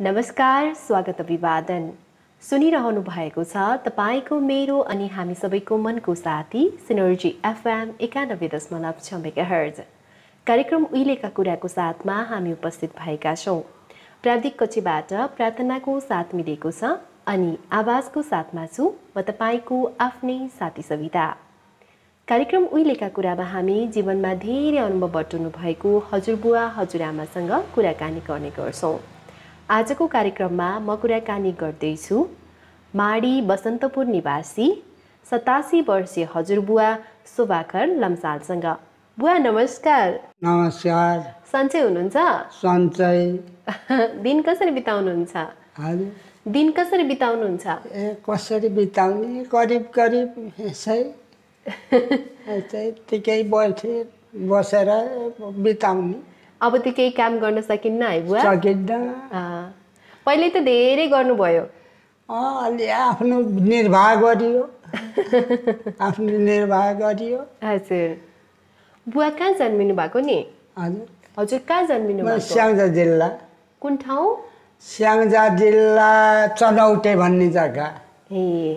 नमस्कार, स्वागत अभिवादन। सुनिरहनु भएको छ तपाईको मेरो अनि हामी सबैको मनको साथी सिनर्जी एफएम 91.6 मेगाहर्ज। कार्यक्रम उहिलेका कुराको साथमा हामी उपस्थित भएका छौं। प्राविधिक कक्षबाट प्रार्थनाको साथ मिलेको छ अनि आवाजको साथमा छु म तपाईको आफ्नै साथी सविता। कार्यक्रम उहिलेका कुरामा हामी जीवनमा धेरै अनुभव बटुल्नु भएको हजुरबुवा हजुरआमासँग कुराकानी गर्ने गर्छौं। आजको कार्यक्रममा म कुराकानी गर्दैछु माडी बसन्तपुर निवासी 87 वर्षीय हजुरबुवा शोभाकर लम्सालसँग। बुवा नमस्कार। नमस्कार। सन्चै हुनुहुन्छ? सन्चै। दिन कसरी बिताउनुहुन्छ? दिन कसरी बिताउनुहुन्छ? कसरी बिताउने करिब यसै त्यतिकै बसेर बिताउने। अब त केही काम गर्न सकिन्न है बुवा? सकिन्न। पहिले त धेरै गर्नुभयो। अलि आफ्नो निर्वाह गरियो। आफ्नो निर्वाह गरियो। हजुर। बुवा कहाँ जन्मिनु भएको नि? हजुर। हजुर कहाँ जन्मिनु भएको? स्याङ्जा जिल्ला। कुन ठाउँ? स्याङ्जा जिल्ला चनौटे भन्ने जग्गा। ए।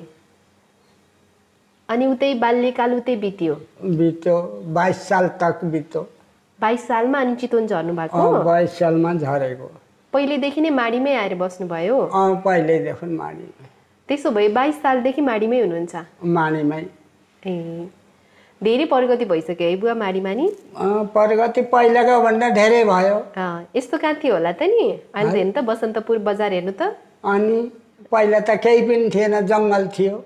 अनि उतै बाल्यकाल उतै बित्यो? बित्यो 22 साल तक बित्यो। 22 सालमा अनि चितवन झर्नु भएको? 22 सालमा झरेको। पहिलेदेखि नै माडीमै आएर बस्नुभयो? पहिलेदेखि माडी। त्यसो भए 22 सालदेखि माडीमै हुनुहुन्छ? माडीमै। ए धेरै प्रगति भइसक्यो है बुवा माडीमा नि? प्रगति पहिलाको भन्दा धेरै भयो। यस्तो कहाँ थियो होला त नि? अहिले हेर्नु त बसन्तपुर बजार हेर्नु त। अनि पहिला त केही पनि थिएन, जङ्गल थियो।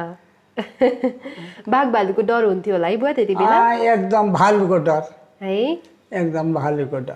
बाघ भालुको डर हुन्थ्यो होला है बुवा त्यति बेला? एकदम भालुको डर है। एकदम भालुको डर।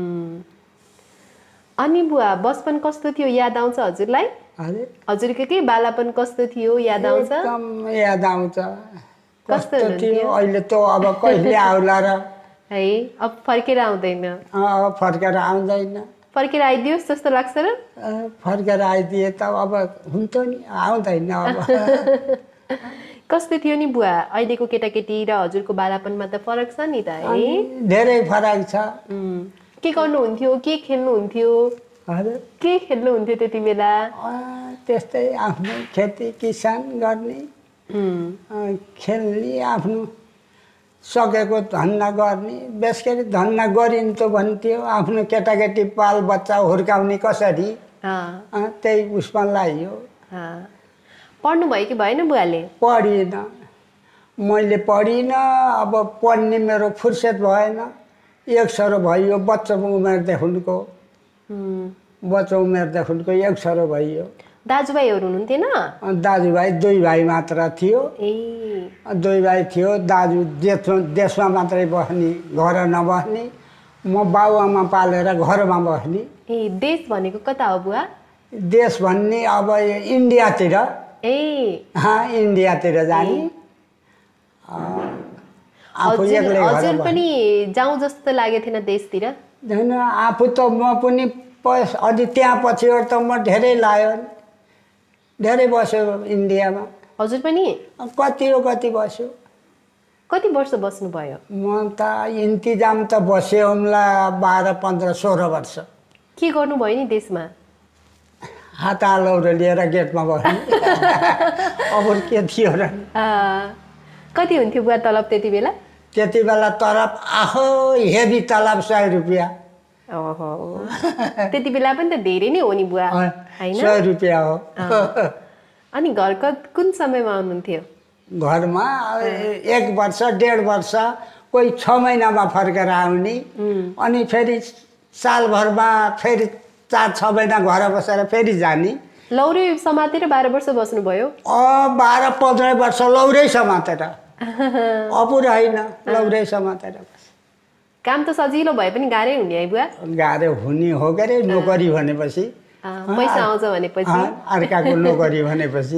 अनि बुवा बचपन कस्तो थियो याद आउँछ हजुरलाई? हजुरको के बालापन कस्तो थियो याद आउँछ? एकदम याद आउँछ। कस्तो थियो अहिले त अब कहिले आउला र है? अब फर्केर आउँदैन। फर्केर आउँदैन। फर्केर आइदियोस् जस्तो लाग्छ र? फर्केर आइदिए त अब हुन्थ्यो नि, आउँदैन अब। कस्तो थियो नि बुवा अहिलेको केटाकेटी र हजुरको बालापनमा त फरक छ नि त है? धेरै फरक छ। के गर्नुहुन्थ्यो, के खेल्नुहुन्थ्यो? हजुर के खेल्नुहुन्थ्यो त्यति बेला? त्यस्तै आफ्नो खेती किसान गर्ने, खेल्ने, आफ्नो सकेको धन्दा गर्ने। बेसरी धन्दा गरिन्थ्यो भन्थ्यो। आफ्नो केटाकेटी बाल बच्चा हुर्काउने कसरी, त्यही उसमा लाग्यो। पढ्नु भयो कि भएन बुवाले? पढिनँ, मैले पढिनँ। अब पढ्ने मेरो फुर्सद भएन। एक सरो भयो बच्चा उमेरदेखिको। बच्चा उमेरदेखिको एक सरो भयो। दाजुभाइहरू हुनुहुन्थेन? दाजुभाइ 2 भाइ मात्र थियो। 2 भाइ थियो। दाजु देशमा मात्रै बस्ने, घर नबस्ने। म बाबुआमा पालेर घरमा बस्ने। देश भनेको कता हो बुवा? देश भन्ने अब इन्डियातिर। इन्डियातिर जाने। हजुर पनि जाउँ जस्तो लागेको थिएन देशतिर? होइन, आफू त म पनि अलि त्यहाँ पछि त म धेरै लाग्यो, धेरै बस्यो इन्डियामा। हजुर पनि? कति बस्यो। कति वर्ष बस्नुभयो? म त इन्तिजाम त बस्यो होला 12, 15, 16 वर्ष। के गर्नुभयो नि देशमा? हात लौरो लिएर गेटमा बस्ने। अब के थियो र? कति हुन्थ्यो बुवा तलब त्यति बेला? त्यति बेला तलब हेभी तलब 100 रुपियाँ। त्यति बेला पनि त धेरै नै हो नि बुवा हैन? 100 रुपियाँ हो। अनि घरको कुन समयमा आउनुहुन्थ्यो? घरमा 1 वर्ष 1.5 वर्ष, कोही 6 महिनामा फर्केर आउने। अनि फेरि सालभरमा फेरि 4-6 महिना घर बसेर फेरि जाने। लौरे समातेर 12 वर्ष बस्नुभयो? 12-15 वर्ष लौरै समातेर। अपुर होइन, लौरै समातेर। काम त सजिलो भए पनि गाह्रै हुने है बुवा? गाह्रो हुने हो के अरे, नोकरी भनेपछि। पैसा आउँछ भनेपछि। अर्काको नोकरी भनेपछि।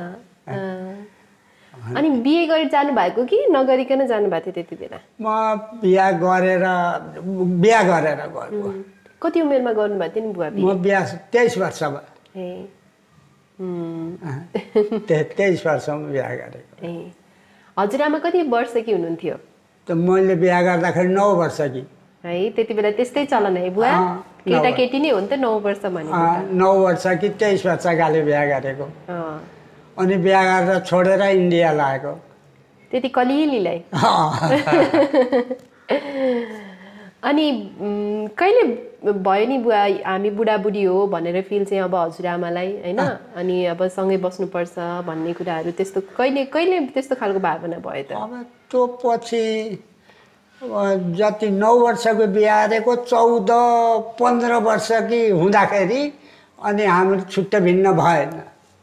अनि बिहे गरी जानु भएको कि नगरिकन जानु भएको थियो त्यति बेला? म बिहा गरेर गएको। कति उमेरमा गर्नुभएको थियो नि बुवा बिहे? म बिहा 23 वर्षमा। 23 वर्षमा बिहा गरेको। हजुरआमा कति वर्षकी हुनुहुन्थ्यो? त मैले बिहा गर्दाखेरि 9 वर्षकी। है त्यति बेला त्यस्तै चलन है बुवा? केटाकेटी नै हो नि त 9 वर्ष भनेको 9 वर्ष कि 23 वर्ष गाले बिहा गरेको अँ अनि बिहा गरेर छोडेर इन्डिया लागेको त्यति कलिलीलाई अनि कहिले भयो नि बुवा हामी बुढाबुढी हो भनेर फिल चाहिँ अब हजुरआमालाई हैन अनि अब सँगै बस्नुपर्छ भन्ने कुराहरू त्यस्तो कहिले कहिले त्यस्तो खालको भावना भयो त अब त्यो पछि जति 9 वर्षको बिहा गरेको 14-15 वर्ष कि हुँदाखेरि अनि हाम्रो छुट्टै भिन्न भएन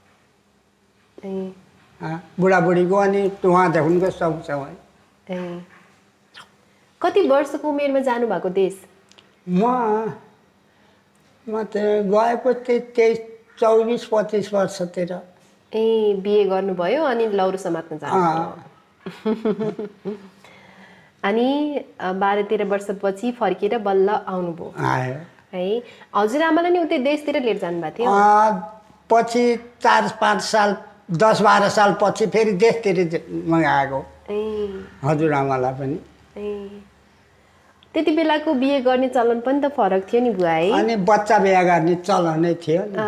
बुढाबुढीको अनि उहाँदेखिको सँगसँगै कति वर्षको उमेरमा जानुभएको देश म त गएको 24-25 वर्षतिर बिहे गर्नुभयो अनि लौरो समात्न जानुभयो अनि 12-13 वर्षपछि फर्केर बल्ल आउनुभयो है हजुरआमालाई नि उतै देशतिर लिएर जानुभएको थियो पछि 4-5 साल 10-12 साल पछि फेरि देशतिर आएको हजुरआमालाई पनि त्यति बेलाको बिहे गर्ने चलन पनि त फरक थियो नि बुवा है अनि बच्चा बिहे गर्ने चलनै थियो नि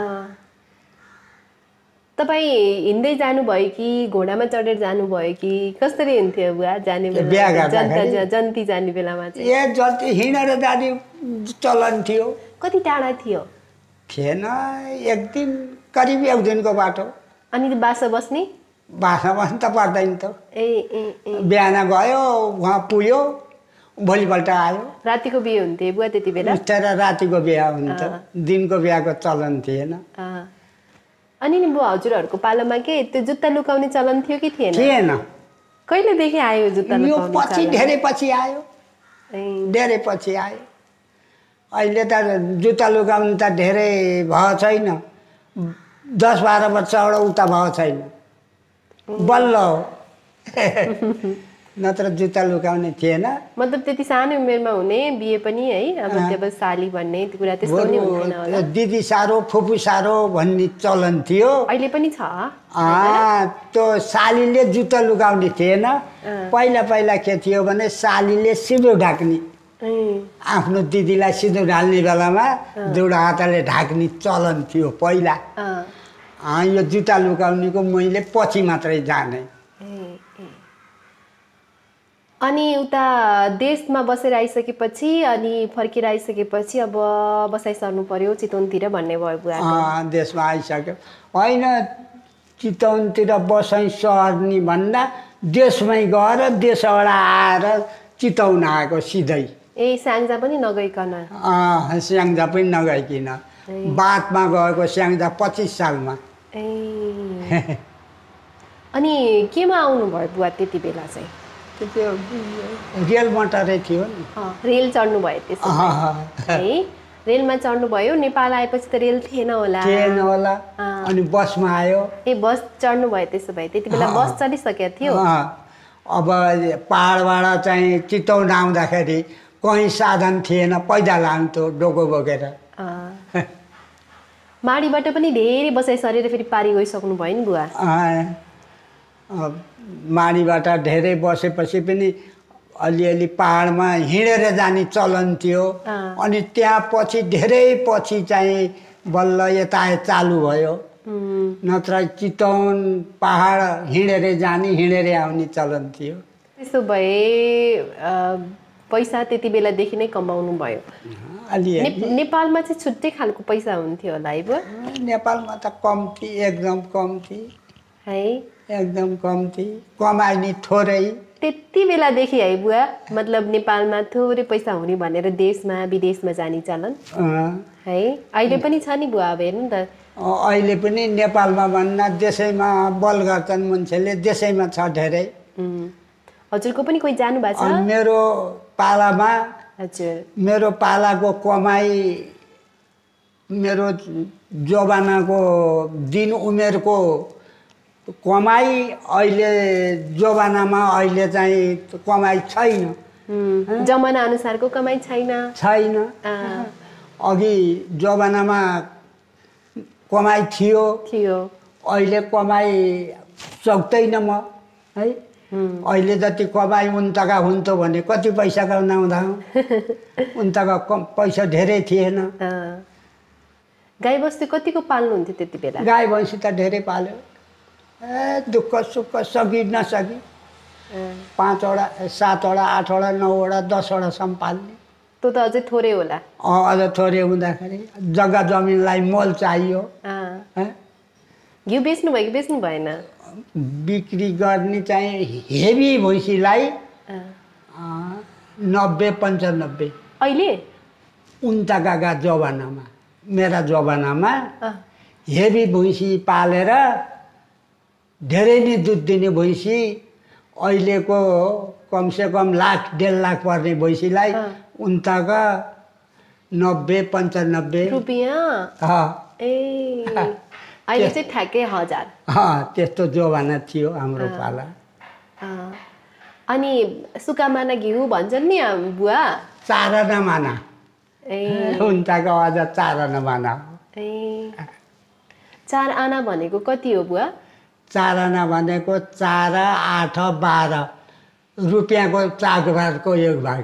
तपाईँ हिँड्दै जानुभयो कि घोडामा चढेर जानुभयो कि कसरी हुन्थ्यो बुवा जाने बेला जन्ती जाने बेलामा चाहिँ ए जति हिँडेर जाने चलन थियो कति टाढा थियो थिएन एक दिन करिब एक दिनको बाटो अनि बासा बस्ने बासा बस्नु त पर्दैन त बिहान गयो वहाँ पुग्यो भोलिपल्ट आयो रातिको बिहे हुन्थ्यो बुवा त्यति बेला तर रातिको बिहा हुन्थ्यो दिनको बिहाको चलन थिएन अनि नि बुवा हजुरहरूको पालोमा के त्यो जुत्ता लुकाउने चलन थियो कि थिएन थिएन कहिलेदेखि आयो जुत्ता लुकाउने पछि धेरै पछि आयो धेरै पछि आयो अहिले त जुत्ता लुकाउनु त धेरै भयो छैन 10-12 वर्षबाट उता भयो छैन बल्ल हो नत्र जुत्ता लुकाउने थिएन मतलब त्यति सानो उमेरमा हुने बिहे पनि है अब जब साली भन्ने कुरा त्यस्तो नि हुँदैन होला दिदी सारो फुपू सारो भन्ने चलन थियो अहिले पनि छ त्यो सालीले जुत्ता लुकाउने थिएन पहिला पहिला के थियो भने सालीले सिन्दुर ढाक्ने आफ्नो दिदीलाई सिन्दुर ढाल्ने बेलामा दुईटा हातले ढाक्ने चलन थियो पहिला यो जुत्ता लुकाउनेको मैले पछि मात्रै जाने अनि उता देशमा बसेर आइसकेपछि अनि फर्केर आइसकेपछि अब बसाइ सर्नु पर्यो चितवनतिर भन्ने भयो बुवा देशमा आइसक्यो होइन चितवनतिर बसाइ सर्ने भन्दा देशमै गएर देशबाट आएर चितवन आएको सिधै स्याङ्जा पनि नगइकन स्याङ्जा पनि नगइकन बादमा गएको स्याङ्जा 25 सालमा अनि केमा आउनुभयो बुवा त्यति बेला चाहिँ त्यो रेल मोटरै थियो नि रेल चढ्नु भयो त्यसो है रेलमा चढ्नु भयो नेपाल आएपछि त रेल थिएन होला अनि बसमा आयो बस चढ्नु भयो त्यसो भए त्यति बेला बस चढिसकेको थियो अब पहाडबाट चाहिँ चितवन आउँदाखेरि कहीँ साधन थिएन पैदल आउँथ्यो डोको बोकेर माडीबाट पनि धेरै बसाइ सरेर फेरि पारी गइसक्नु भयो नि बुवा माडीबाट धेरै बसेपछि पनि अलिअलि पहाडमा हिँडेर जाने चलन थियो अनि त्यहाँ पछि धेरै पछि चाहिँ बल्ल यातायात चालु भयो नत्र चितवन पहाड हिँडेर जाने हिँडेर आउने चलन थियो त्यसो भए पैसा त्यति बेलादेखि नै कमाउनु भयो नेपालमा चाहिँ छुट्टै खालको पैसा हुन्थ्यो होला है बुवा नेपालमा त कम्ती एकदम कम्ती है एकदम कम्ती कमाइने थोरै त्यति बेलादेखि है बुवा मतलब नेपालमा थोरै पैसा हुने भनेर देशमा विदेशमा जाने चलन है अहिले पनि छ नि बुवा अब हेर्नु त अहिले पनि नेपालमा भन्दा देशैमा बल गर्छन् मान्छेले देशैमा छ धेरै हजुरको पनि कोही जानु भएको छ मेरो पालामा हजुर मेरो पालाको कमाई मेरो जवानाको दिन उमेरको कमाई अहिले जमानामा अहिले चाहिँ कमाई छैन जमाना अनुसारको कमाई छैन अघि जमानामा कमाई थियो थियो अहिले कमाई सक्दैन म है अहिले जति कमाइ उन्तका हुन्थ्यो भने कति पैसा कमाउँदा उन्तका पैसा धेरै थिएन। गाई बस्तु कतिको पाल्नुहुन्थ्यो त्यति बेला? गाई भैँसी त धेरै पाल्यो। दुःख सुख सकि नसकी 5 वटा 7 वटा 8 वटा 9 वटा 10 वटासम्म पाल्ने। त्यो त अझै थोरै होला। अझ थोरै हुँदाखेरि जग्गा जमिनलाई मोल चाहियो। घिउ बेच्नु भयो कि बेच्नु भएन? बिक्री गर्ने चाहिँ हेभी भैँसीलाई 90-95। अहिले उन्तका जमानामा मेरा जमानामा हेभी भैँसी पालेर धेरै नै दुध दिने भैँसी अहिलेको कमसेकम 1.5 लाख पर्ने भैँसीलाई उन्तका 90-95 रुपियाँ। ए अहिले चाहिँ ठ्याक्कै 1000। त्यस्तो जमाना थियो हाम्रो पाला। अनि सुकामाना घिउ भन्छन् नि बुवा? 4 आना माना। उन्तको अझ 4 आना माना। 4 आना भनेको कति हो बुवा? 4 आना भनेको 4, 8, 12 रुपियाँको 4 भागको 1 भाग।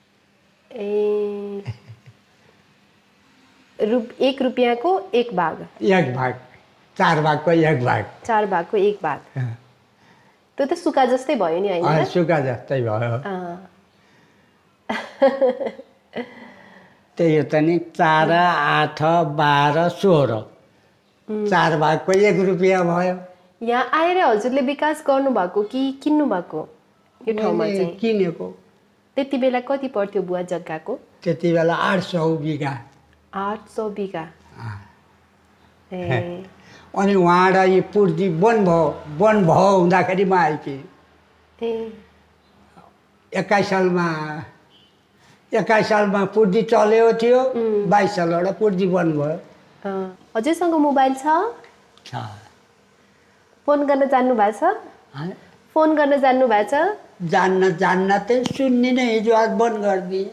1 रुपियाँको 1 भाग। 1 भाग 4 भागको 1 भाग। 4 भागको 1 भाग। त्यो त सुका जस्तै भयो नि हैन? सुका जस्तै भयो। त्यही हो त नि। 4, 8, 12, 16 4 भागको 1 रुपियाँ भयो। यहाँ आएर हजुरले विकास गर्नुभएको कि किन्नु भएको यो ठाउँमा चाहिँ? किनेको। त्यति बेला कति पर्थ्यो बुवा जग्गाको? त्यति बेला 800 बिघा। 800 बिघा। अनि उहाँबाट यो पूर्ति वन भयो हुँदाखेरि म आइपुगेँ। 21 सालमा पूर्ति चलेको थियो। 22 सालबाट पूर्ति बन्द भयो। हजुरसँग मोबाइल छ? फोन गर्न जान्नु भएको छ? फोन गर्न जान्नु भएको छ? जान्न त्यही सुन्ने नै हिजो आज बन्द गरिदिएँ।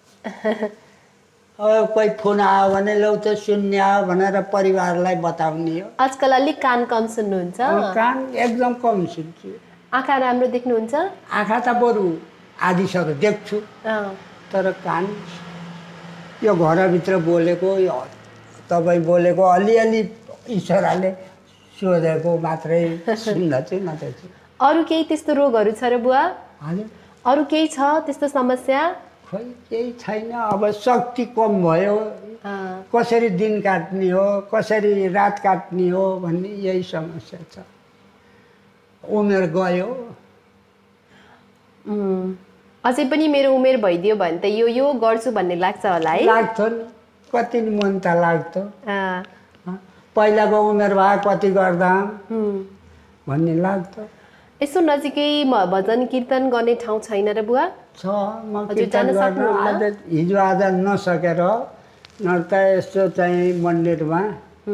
कोही फोन आयो भने लौ त सुन्ने आयो भनेर परिवारलाई बताउने हो। आजकल अलिक कान कम सुन्नुहुन्छ? कान एकदम कम सुन्छु। आँखा राम्रो देख्नुहुन्छ? आँखा त बरु आधीसरो देख्छु, तर कान यो घरभित्र बोलेको तपाईँ बोलेको अलिअलि इसाराले सोधेको मात्रै सुन्दछु नत्र। अरू केही त्यस्तो रोगहरू छ र बुवा? अरू केही छ त्यस्तो समस्या? खोइ केही छैन। अब शक्ति कम भयो, कसरी दिन काट्ने हो कसरी रात काट्ने हो भन्ने यही समस्या छ। उमेर गयो। अझै पनि मेरो उमेर भइदियो भने त यो गर्छु भन्ने लाग्छ होला है? लाग्थ्यो नि, कति मन त लाग्थ्यो। पहिलाको उमेर भए कति गर्दा भन्ने लाग्थ्यो। यसो नजिकै भजन कीर्तन गर्ने ठाउँ छैन र बुवा? छ। म कीर्तन गर्न हिजो आज नसकेर नर्त यस्तो चाहिँ मन्दिरमा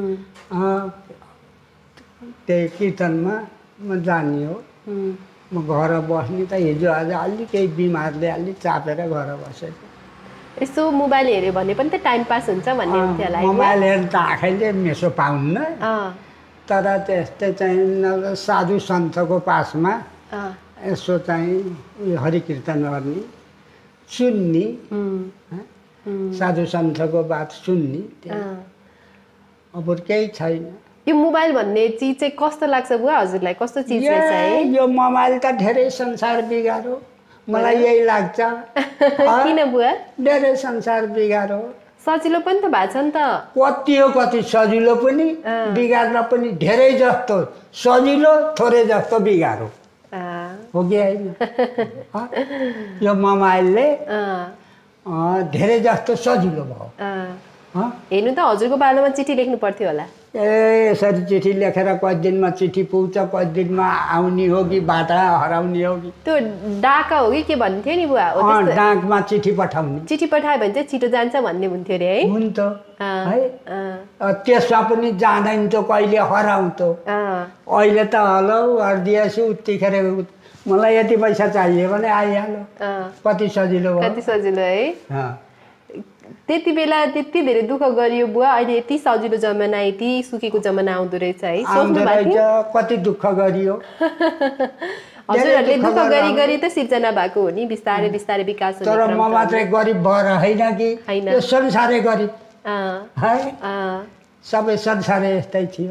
त्यही कीर्तनमा म जाने हो। म घर बस्ने त हिजो आज अलिक केही बिमारले अलिक चापेर घर बसेको। यसो मोबाइल हेऱ्यो भने पनि त टाइम पास हुन्छ भन्ने हुन्थ्यो होला। मोबाइल हेर्न त आँखाले मेसो पाउन्न, तर त्यस्तै चाहिँ साधु सन्थको पासमा यसो चाहिँ हरि कीर्तन गर्ने सुन्ने, साधु सन्थको बात सुन्ने, अब केही छैन। यो मोबाइल भन्ने चिज चाहिँ कस्तो लाग्छ बुवा हजुरलाई? कस्तो चिज रहेछ है यो मोबाइल? त धेरै संसार बिगारो मलाई यही लाग्छ। किन बुवा? धेरै संसार बिगारो। सजिलो पनि त भएको छ नि त। कति हो कति सजिलो पनि बिगार्न पनि धेरै जस्तो सजिलो थोरै जस्तो बिगारो हो कि होइन? यो मोबाइलले धेरै जस्तो सजिलो भयो। हेर्नु त हजुरको पालोमा चिठी लेख्नु पर्थ्यो होला। यसरी चिठी लेखेर कति दिनमा चिठी पुग्छ, कति दिनमा आउने हो कि बाटा हराउने हो कि? त्यो डाका हो कि के भन्थ्यो नि बुवा? डाकमा चिठी पठाउने। चिठी पठायो भने चाहिँ छिटो जान्छ भन्ने हुन्थ्यो अरे है? हुन्छ है। त्यसमा पनि जाँदैन त कहिले हराउँथ्यो। अहिले त हलो हरिदिएछु उत्तिखेर मलाई यति पैसा चाहियो भने आइहाल्यो। कति सजिलो भयो। कति सजिलो है। त्यति बेला त्यति धेरै दुःख गरियो बुवा, अहिले यति सजिलो जमाना यति सुखीको जमाना आउँदो रहेछ है? आउँदो रहेछ। कति दुःख गरियो। हजुरहरूले दुःख गरी गरी त सिर्जना भएको हो नि बिस्तारै बिस्तारै विकास हुने तर म मात्रै गरिब भएर होइन कि यो संसारै गरिब है सबै संसारै यस्तै थियो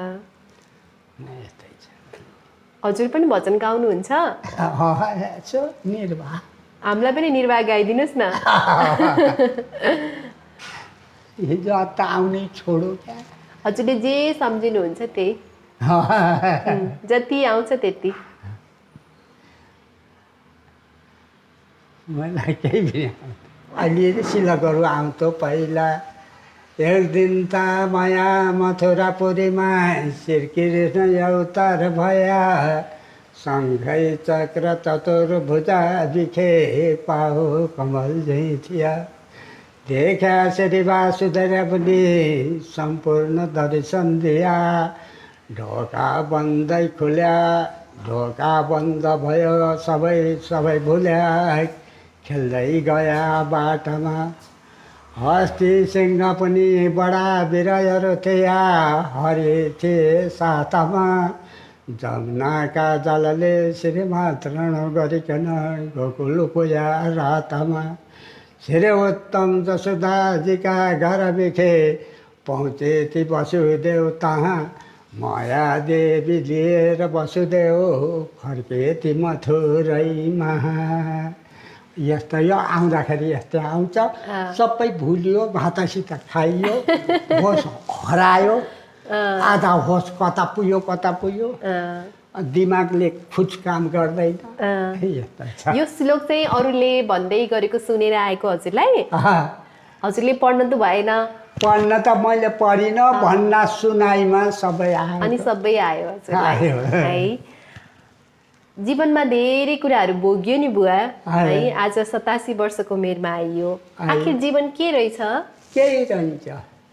यस्तै छ हजुर पनि भजन गाउनुहुन्छ निर्वाह हामीलाई पनि निर्वाह गाइदिनुहोस् न हिजो हप्ता आउने छोडो क्या हजुरले जे सम्झिनुहुन्छ त्यही जति आउँछ त्यति मलाई केही पनि अहिले सिलकहरू आउँथ्यो पहिला एक दिन त माया मथुरापुरीमा श्रीकृष्ण अवतार भया सँगै चक्र चतुर्भुजा बिखे पाहो कमल झै थिया देखा श्री वासुदेव पनि सम्पूर्ण दर्शन दिया ढोका बन्दै खुल्या ढोका बन्द भयो सबै सबै भुल्या खेल्दै गया बाटोमा हस्ती सिंह पनि बडा वीरहरू थिया हरि थिए साथमा जमुनाका जलले श्रीमातरण गरिकन गोकुल पुया रातमा श्री उत्तम जसोदाजीका घर बिखे पहुँचे ती वसुदेव तहाँ माया देवी लिएर वसुदेव फर्के ती मथुरैमा यस्तो यो आउँदाखेरि यस्तै आउँछ सबै भुलियो भातसित खाइयो होस हरायो आधा होस कता पुग्यो दिमागले खुच काम गर्दैन यो श्लोक चाहिँ अरूले भन्दै गरेको सुनेर आएको हजुरलाई हजुरले पढ्न त भएन पढ्न त मैले पढिनँ भन्न सुनाइमा सबै आयो अनि सबै आयो हजुरलाई है जीवनमा धेरै कुराहरू भोग्यो नि बुवा है आज 87 वर्षको उमेरमा आइयो आखिर जीवन के रहेछ केही रहन्छ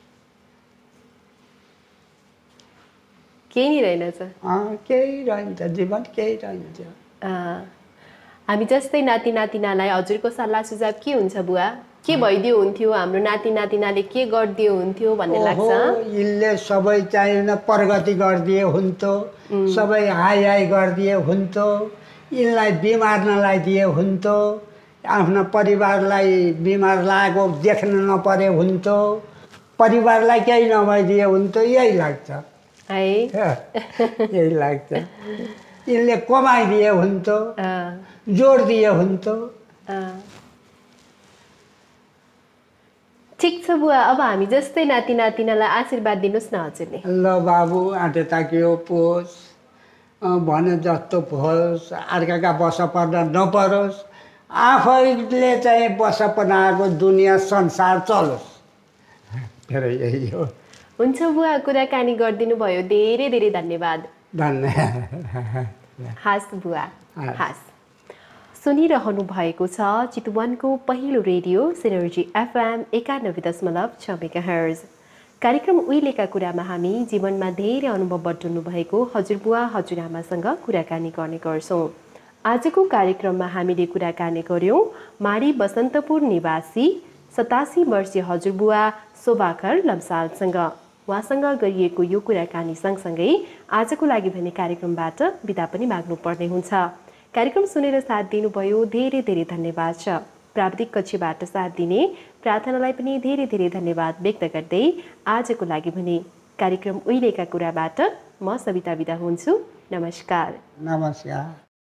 केही नि रहेनछ केही रहन्छ जीवन केही रहन्छ हामी जस्तै नाति नातिनालाई हजुरको सल्लाह सुझाव के हुन्छ बुवा के भइदियो हुन्थ्यो हाम्रो नाति नातिनाले के गरिदियो हुन्थ्यो भन्ने लाग्छ यसले सबै चाहिँ प्रगति गरिदिए हुन्थ्यो सबै हाई हाई गरिदिए हुन्थ्यो यिनलाई बिमार नलाइदिए हुन्थ्यो आफ्नो परिवारलाई बिमार लागेको देख्न नपरे हुन्थ्यो परिवारलाई केही नभइदिए हुन्थ्यो यही लाग्छ है यही लाग्छ यिनले कमाइदिए हुन्थ्यो जोड दिए हुन्थ्यो ठिक छ बुवा अब हामी जस्तै नाति नातिनालाई आशीर्वाद दिनुहोस् न हजुरले ल बाबु आँटे ताकियो पोस् भने जस्तो होस् अर्काका बस पर्न नपरोस् आफैले चाहिँ बस बनाएको दुनियाँ संसार चलोस् फेरि यही हो हुन्छ बुवा कुराकानी गरिदिनु भयो धेरै धेरै धन्यवाद धन्यवाद हास बुवा हास सुनिरहनु भएको छ चितवनको पहिलो रेडियो सिनर्जी FM 91.6 मेगाहर्ज कार्यक्रम उहिलेका कुरामा हामी जीवनमा धेरै अनुभव बटुल्नु भएको हजुरबुवा हजुरआमासँग कुराकानी गर्ने गर्छौँ आजको कार्यक्रममा हामीले कुराकानी गर्यौं माडी बसन्तपुर निवासी 87 वर्षीय हजुरबुवा शोभाकर लम्सालसँग उहाँसँग गरिएको यो कुराकानी सँगसँगै आजको लागि भने कार्यक्रमबाट बिदा पनि माग्नु पर्ने हुन्छ कार्यक्रम सुनेर साथ दिनुभयो धेरै धेरै धन्यवाद छ प्राविधिक कक्षबाट साथ दिने प्रार्थनालाई पनि धेरै धेरै धन्यवाद व्यक्त गर्दै आजको लागि भने कार्यक्रम उहिलेका कुराबाट म सविता बिदा हुन्छु नमस्कार